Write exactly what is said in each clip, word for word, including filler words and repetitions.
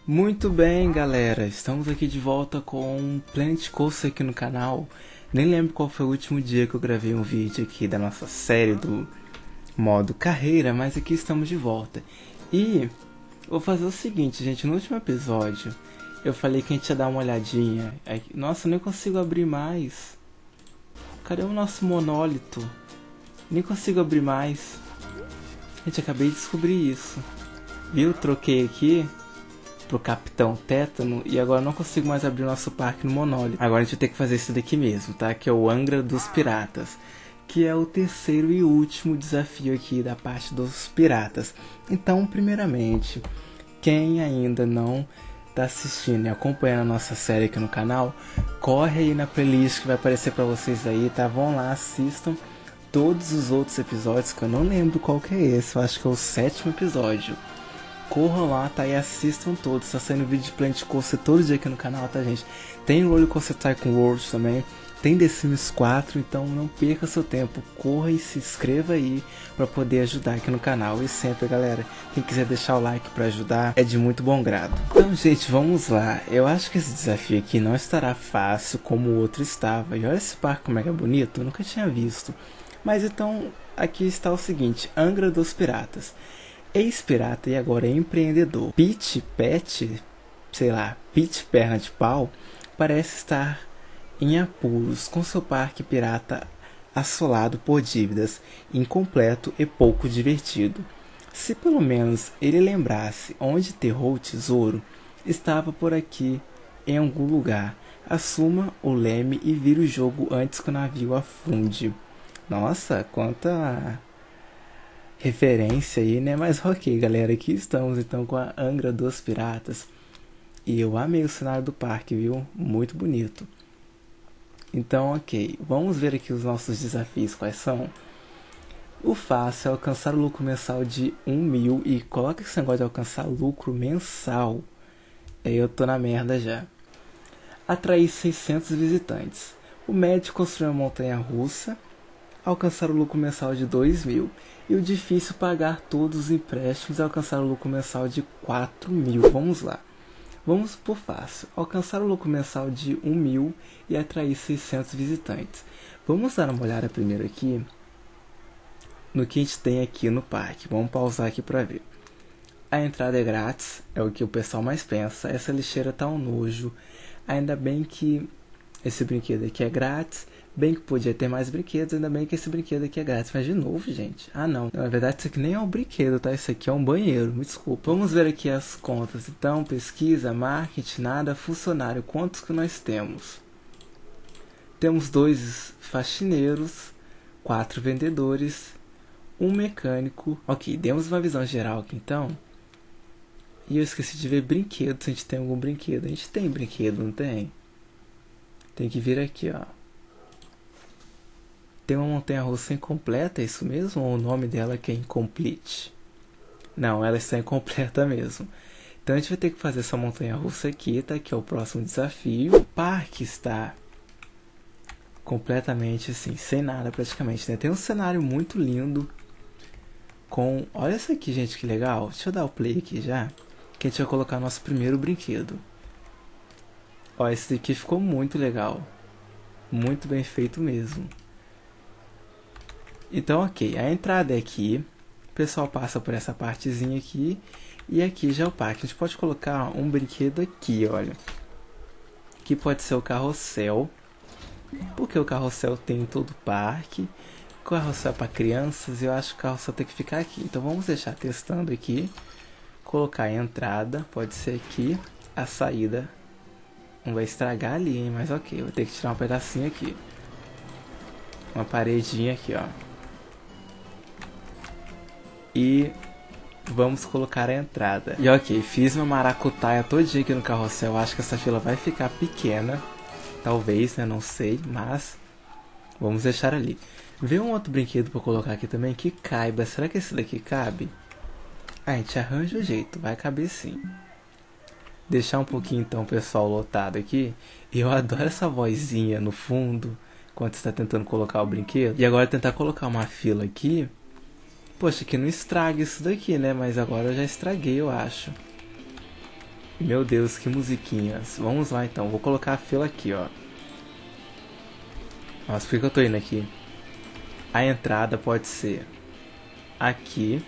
Muito bem, galera, estamos aqui de volta com Planet Coaster aqui no canal. Nem lembro qual foi o último dia que eu gravei um vídeo aqui da nossa série do modo carreira, mas aqui estamos de volta. E vou fazer o seguinte, gente, no último episódio eu falei que a gente ia dar uma olhadinha. Nossa, eu nem consigo abrir mais. Cadê o nosso monólito? Nem consigo abrir mais. Gente, acabei de descobrir isso. Viu? Troquei aqui pro Capitão Tétano e agora não consigo mais abrir o nosso parque no monólito. Agora a gente vai ter que fazer esse daqui mesmo, tá? Que é o Angra dos Piratas, que é o terceiro e último desafio aqui da parte dos piratas. Então, primeiramente, quem ainda não tá assistindo e acompanhando a nossa série aqui no canal, corre aí na playlist que vai aparecer pra vocês aí, tá? Vão lá, assistam todos os outros episódios, que eu não lembro qual que é esse, eu acho que é o sétimo episódio. Corram lá, tá? E assistam todos. Tá saindo vídeo de Planet Coaster todo dia aqui no canal, tá, gente? Tem o Roller Coaster Tycoon World também. Tem The Sims quatro, então não perca seu tempo. Corra e se inscreva aí pra poder ajudar aqui no canal. E sempre, galera, quem quiser deixar o like pra ajudar é de muito bom grado. Então, gente, vamos lá. Eu acho que esse desafio aqui não estará fácil como o outro estava. E olha esse parque como é que é bonito. Eu nunca tinha visto. Mas então, aqui está o seguinte. Angra dos Piratas. Ex-pirata e agora empreendedor Pete Pet, sei lá, Pete Perna de Pau, parece estar em apuros com seu parque pirata assolado por dívidas, incompleto e pouco divertido. Se pelo menos ele lembrasse onde enterrou o tesouro, estava por aqui em algum lugar. Assuma o leme e vire o jogo antes que o navio afunde. Nossa, quanta referência aí, né? Mas ok, galera, aqui estamos então com a Angra dos Piratas. E eu amei o cenário do parque, viu? Muito bonito. Então, ok, vamos ver aqui os nossos desafios, quais são. O fácil é alcançar o lucro mensal de um mil. E coloca esse negócio de alcançar lucro mensal. Aí eu tô na merda já. Atrair seiscentos visitantes. O médio construir uma montanha russa. Alcançar o lucro mensal de dois mil. E o difícil pagar todos os empréstimos e alcançar o lucro mensal de quatro mil. Vamos lá. Vamos por fácil. Alcançar o lucro mensal de um mil e atrair seiscentos visitantes. Vamos dar uma olhada primeiro aqui no que a gente tem aqui no parque. Vamos pausar aqui para ver. A entrada é grátis, é o que o pessoal mais pensa. Essa lixeira tá um nojo. Ainda bem que esse brinquedo aqui é grátis. Bem que podia ter mais brinquedos, ainda bem que esse brinquedo aqui é grátis. Mas de novo, gente, ah não, na verdade isso aqui nem é um brinquedo, tá? Isso aqui é um banheiro, me desculpa. Vamos ver aqui as contas. Então, pesquisa, marketing, nada, funcionário. Quantos que nós temos? Temos dois faxineiros, quatro vendedores, um mecânico. Ok, demos uma visão geral aqui então. E eu esqueci de ver brinquedos, se a gente tem algum brinquedo. A gente tem brinquedo, não tem? Tem que vir aqui, ó. Tem uma montanha-russa incompleta, é isso mesmo? Ou o nome dela que é Incomplete? Não, ela está incompleta mesmo. Então a gente vai ter que fazer essa montanha-russa aqui, tá? Que é o próximo desafio. O parque está completamente assim, sem nada praticamente, né? Tem um cenário muito lindo com... Olha isso aqui, gente, que legal. Deixa eu dar o play aqui já, que a gente vai colocar nosso primeiro brinquedo. Ó, esse daqui ficou muito legal. Muito bem feito mesmo. Então, ok, a entrada é aqui, o pessoal passa por essa partezinha aqui, e aqui já é o parque. A gente pode colocar um brinquedo aqui, olha, que pode ser o carrossel, porque o carrossel tem em todo o parque. O carrossel é para crianças, e eu acho que o carrossel tem que ficar aqui. Então vamos deixar testando aqui, colocar a entrada, pode ser aqui, a saída não vai estragar ali, hein? Mas ok, vou ter que tirar um pedacinho aqui, uma paredinha aqui, ó. E vamos colocar a entrada. E ok, fiz uma maracutaia todinha aqui no carrossel. Acho que essa fila vai ficar pequena. Talvez, né? Não sei, mas vamos deixar ali. Vê um outro brinquedo para colocar aqui também que caiba. Será que esse daqui cabe? Ah, a gente arranja o jeito, vai caber sim. Deixar um pouquinho então o pessoal lotado aqui. E eu adoro essa vozinha no fundo quando está tentando colocar o brinquedo. E agora tentar colocar uma fila aqui. Poxa, que não estrague isso daqui, né? Mas agora eu já estraguei, eu acho. Meu Deus, que musiquinhas. Vamos lá então, vou colocar a fila aqui, ó. Nossa, por que eu tô indo aqui? A entrada pode ser aqui.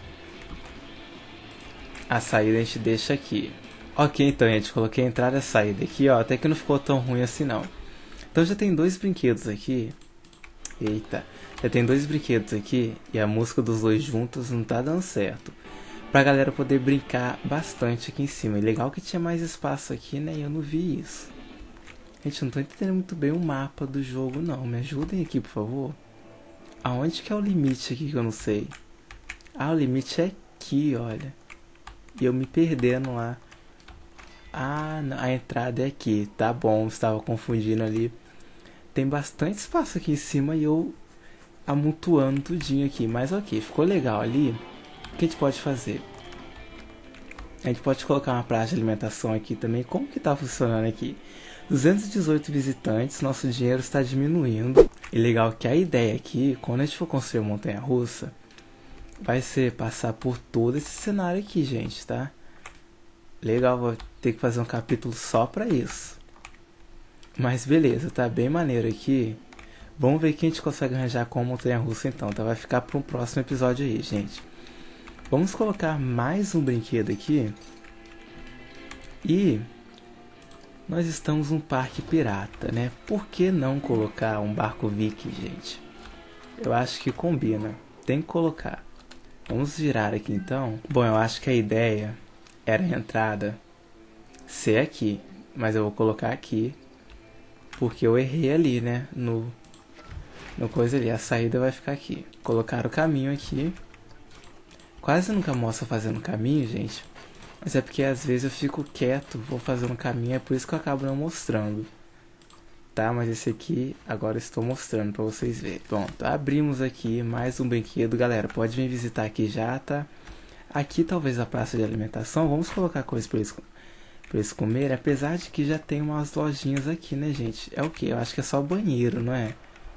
A saída a gente deixa aqui. Ok, então, gente, coloquei a entrada e a saída aqui, ó. Até que não ficou tão ruim assim, não. Então já tem dois brinquedos aqui. Eita. Já tem dois brinquedos aqui. E a música dos dois juntos não tá dando certo. Pra galera poder brincar bastante aqui em cima. E legal que tinha mais espaço aqui, né? E eu não vi isso. Gente, não tô entendendo muito bem o mapa do jogo, não. Me ajudem aqui, por favor. Aonde que é o limite aqui que eu não sei? Ah, o limite é aqui, olha. E eu me perdendo lá. Ah, não, a entrada é aqui. Tá bom, estava confundindo ali. Tem bastante espaço aqui em cima e eu amontoando tudinho aqui. Mas ok, ficou legal ali. O que a gente pode fazer? A gente pode colocar uma praça de alimentação aqui também. Como que tá funcionando aqui? duzentos e dezoito visitantes, nosso dinheiro está diminuindo. E legal que a ideia aqui, quando a gente for construir uma montanha-russa, vai ser passar por todo esse cenário aqui, gente, tá? Legal, vou ter que fazer um capítulo só pra isso. Mas beleza, tá bem maneiro aqui. Vamos ver o que a gente consegue arranjar com a montanha-russa então, tá? Vai ficar para um próximo episódio aí, gente. Vamos colocar mais um brinquedo aqui. E nós estamos num parque pirata, né? Por que não colocar um barco viking, gente? Eu acho que combina. Tem que colocar. Vamos virar aqui então. Bom, eu acho que a ideia era a entrada ser aqui. Mas eu vou colocar aqui. Porque eu errei ali, né? No, no coisa ali. A saída vai ficar aqui. Colocar o caminho aqui. Quase nunca mostra fazendo caminho, gente. Mas é porque às vezes eu fico quieto, vou fazendo caminho, é por isso que eu acabo não mostrando. Tá, mas esse aqui agora eu estou mostrando pra vocês verem. Pronto, abrimos aqui mais um brinquedo, galera. Pode vir visitar aqui já, tá? Aqui talvez a praça de alimentação. Vamos colocar coisas pra eles, pra eles comerem. Apesar de que já tem umas lojinhas aqui, né, gente? É o que? Eu acho que é só banheiro, não é?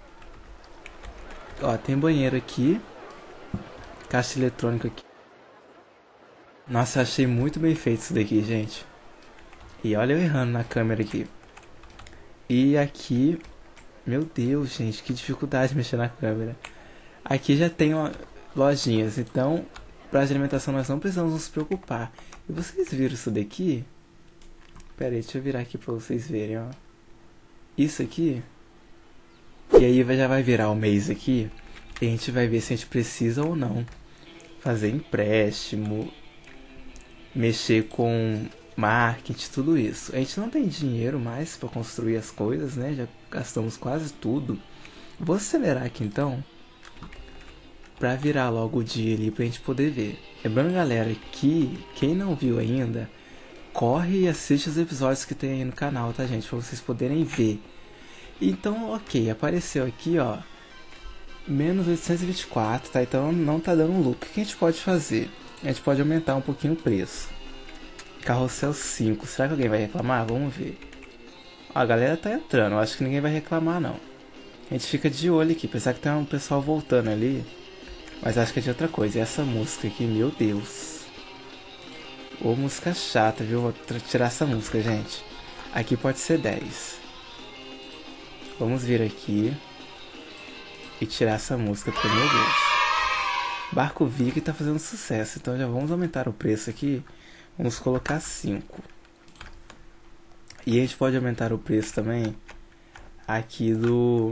Ó, tem banheiro aqui. Caixa eletrônica aqui. Nossa, eu achei muito bem feito isso daqui, gente. E olha eu errando na câmera aqui. E aqui... Meu Deus, gente, que dificuldade mexer na câmera. Aqui já tem ó, lojinhas, então... Para a alimentação nós não precisamos nos preocupar. E vocês viram isso daqui? Pera aí, deixa eu virar aqui pra vocês verem, ó. Isso aqui... E aí já vai virar o mês aqui. E a gente vai ver se a gente precisa ou não fazer empréstimo, mexer com marketing, tudo isso. A gente não tem dinheiro mais para construir as coisas, né? Já gastamos quase tudo. Vou acelerar aqui então, para virar logo o dia ali pra gente poder ver. Lembrando, galera, que quem não viu ainda, corre e assiste os episódios que tem aí no canal, tá, gente? Para vocês poderem ver. Então, ok, apareceu aqui, ó, menos oitocentos e vinte e quatro, tá? Então não tá dando lucro. O que a gente pode fazer? A gente pode aumentar um pouquinho o preço. Carrossel cinco. Será que alguém vai reclamar? Vamos ver. Ó, a galera tá entrando. Eu acho que ninguém vai reclamar, não. A gente fica de olho aqui. Apesar que tem um pessoal voltando ali. Mas acho que é de outra coisa. E essa música aqui, meu Deus. Ô, música chata, viu? Vou tirar essa música, gente. Aqui pode ser dez. Vamos vir aqui e tirar essa música, porque, meu Deus. Barco Viking tá fazendo sucesso. Então já vamos aumentar o preço aqui. Vamos colocar cinco. E a gente pode aumentar o preço também aqui do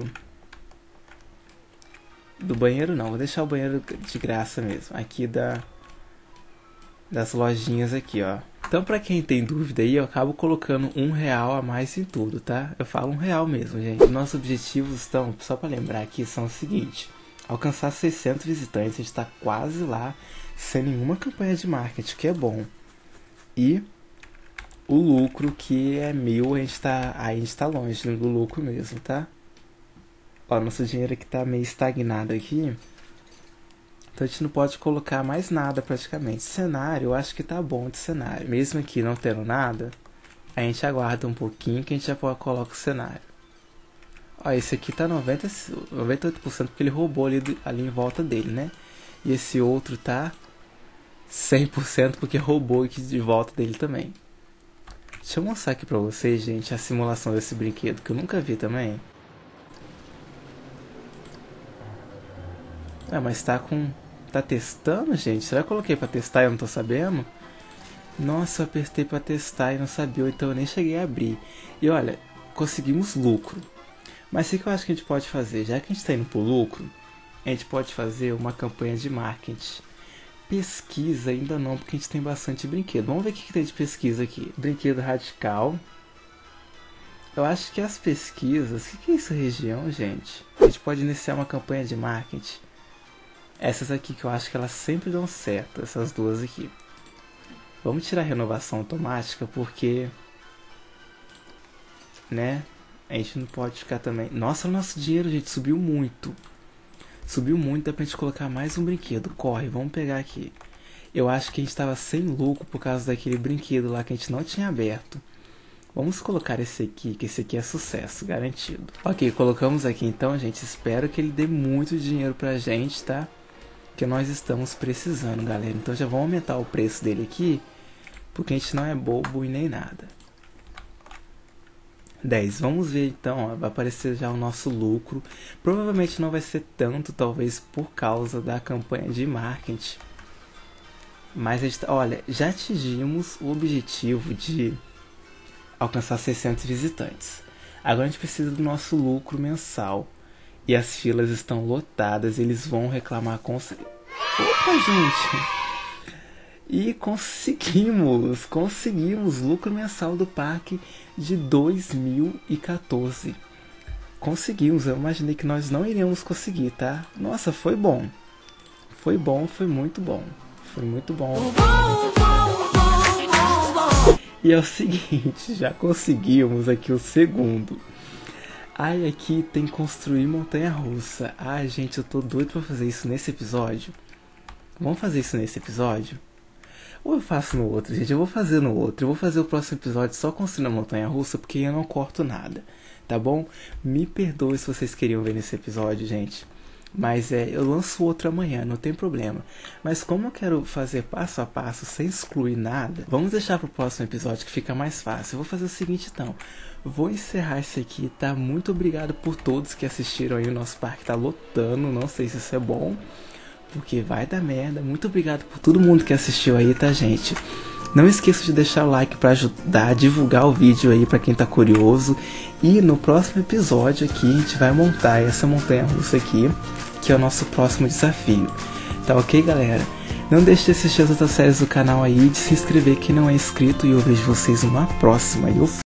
do banheiro, não, vou deixar o banheiro de graça mesmo. Aqui da das lojinhas aqui, ó. Então, pra quem tem dúvida aí, eu acabo colocando um real a mais em tudo, tá? Eu falo um real mesmo, gente. Os nossos objetivos estão, só pra lembrar aqui, são o seguinte: alcançar seiscentos visitantes. A gente tá quase lá, sem nenhuma campanha de marketing, que é bom. E o lucro, que é mil, a gente tá, aí a gente tá longe do lucro mesmo, tá? Ó, nosso dinheiro aqui tá meio estagnado aqui. Então a gente não pode colocar mais nada praticamente. Cenário, eu acho que tá bom de cenário. Mesmo aqui não tendo nada, a gente aguarda um pouquinho que a gente já coloca o cenário. Ó, esse aqui tá noventa, noventa e oito por cento porque ele roubou ali, ali em volta dele, né? E esse outro tá cem por cento porque roubou aqui de volta dele também. Deixa eu mostrar aqui pra vocês, gente, a simulação desse brinquedo, que eu nunca vi também. Ah, mas tá com... Tá testando, gente? Será que eu coloquei pra testar e eu não tô sabendo? Nossa, eu apertei pra testar e não sabia, então eu nem cheguei a abrir. E olha, conseguimos lucro. Mas o que eu acho que a gente pode fazer? Já que a gente tá indo pro lucro, a gente pode fazer uma campanha de marketing. Pesquisa ainda não, porque a gente tem bastante brinquedo. Vamos ver o que, que tem de pesquisa aqui. Brinquedo radical. Eu acho que as pesquisas... O que, que é isso, região, gente? A gente pode iniciar uma campanha de marketing. Essas aqui que eu acho que elas sempre dão certo. Essas duas aqui. Vamos tirar a renovação automática, porque... Né? A gente não pode ficar também... Nossa, o nosso dinheiro, gente, subiu muito. Subiu muito, dá pra gente colocar mais um brinquedo. Corre, vamos pegar aqui. Eu acho que a gente tava sem lucro por causa daquele brinquedo lá que a gente não tinha aberto. Vamos colocar esse aqui, que esse aqui é sucesso, garantido. Ok, colocamos aqui então, gente. Espero que ele dê muito dinheiro pra gente, tá? Que nós estamos precisando, galera. Então já vamos aumentar o preço dele aqui, porque a gente não é bobo e nem nada. dez. Vamos ver então, ó, vai aparecer já o nosso lucro. Provavelmente não vai ser tanto, talvez por causa da campanha de marketing. Mas a gente, olha, já atingimos o objetivo de alcançar seiscentos visitantes. Agora a gente precisa do nosso lucro mensal. E as filas estão lotadas, eles vão reclamar com... Opa, gente! E conseguimos, conseguimos lucro mensal do parque de dois mil e quatorze. Conseguimos, eu imaginei que nós não iríamos conseguir, tá? Nossa, foi bom. Foi bom, foi muito bom. Foi muito bom. E é o seguinte, já conseguimos aqui o segundo. Ai, aqui tem construir montanha-russa. Ai, gente, eu tô doido pra fazer isso nesse episódio. Vamos fazer isso nesse episódio? Ou eu faço no outro, gente? Eu vou fazer no outro. Eu vou fazer o próximo episódio só construindo a montanha-russa, porque eu não corto nada, tá bom? Me perdoe se vocês queriam ver nesse episódio, gente. Mas é, eu lanço outro amanhã, não tem problema. Mas como eu quero fazer passo a passo, sem excluir nada, vamos deixar pro próximo episódio que fica mais fácil. Eu vou fazer o seguinte então. Vou encerrar isso aqui, tá? Muito obrigado por todos que assistiram aí. O nosso parque tá lotando, não sei se isso é bom, porque vai dar merda. Muito obrigado por todo mundo que assistiu aí, tá, gente? Não esqueça de deixar o like para ajudar a divulgar o vídeo aí para quem tá curioso. E no próximo episódio aqui a gente vai montar essa montanha-russa aqui, que é o nosso próximo desafio. Tá ok, galera? Não deixe de assistir as outras séries do canal aí, de se inscrever quem não é inscrito, e eu vejo vocês numa próxima. E eu